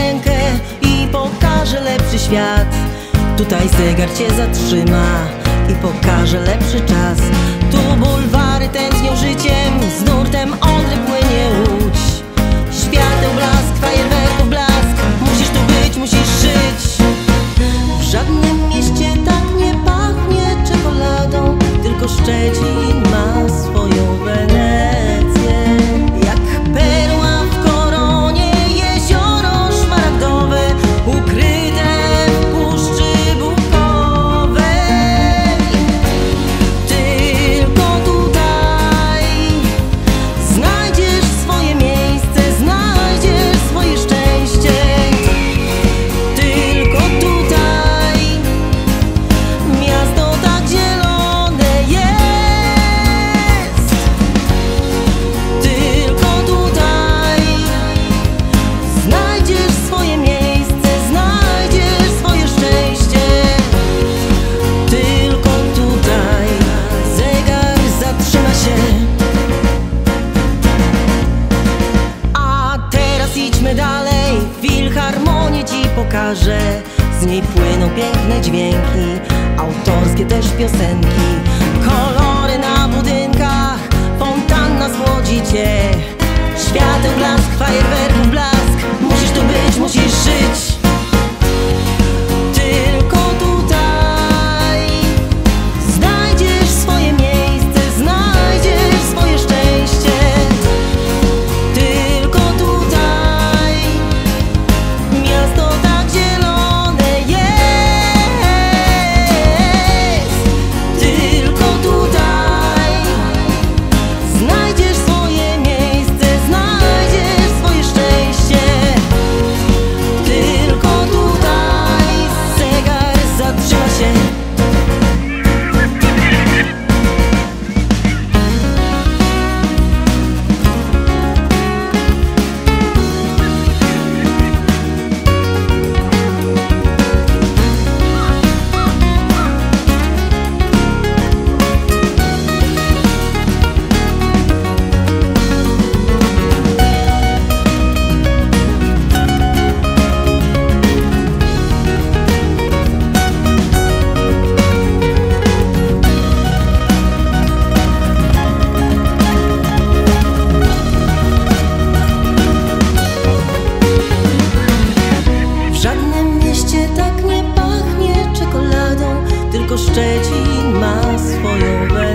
rękę i pokaże lepszy świat. Tutaj zegar cię zatrzyma i pokaże lepszy czas. Tu bulwary tętnią życiem, z nurtem Odry płynie łódź. Świateł blask, fajerwerków blask, musisz tu być, musisz żyć. W żadnym mieście tak nie pachnie czekoladą, tylko Szczecin ma swoją Wenecję. Jak perła w koronie, jezioro szmaragdowe, ukryte w Puszczy Bukowej. Tylko tutaj znajdziesz swoje miejsce, znajdziesz swoje szczęście. Tylko tutaj miasto tak zielone jest. Tylko tutaj znajdziesz swoje miejsce, znajdziesz swoje szczęście. Tylko tutaj zegar zatrzyma się. A teraz idźmy dalej, filharmonię ci pokażę. Z niej płyną piękne dźwięki, autorskie też piosenki. Kolory na budynkach, fontanna słodzi cię. Świateł blask, fajerwerków blask, musisz tu być, musisz żyć. Tylko tutaj znajdziesz swoje miejsce, znajdziesz swoje szczęście. Tylko tutaj miasto tak zielone jest. Tylko tutaj znajdziesz swoje miejsce, znajdziesz swoje szczęście. Tylko tutaj zegar zatrzyma się. W żadnym mieście tak nie pachnie czekoladą, tylko Szczecin ma swoją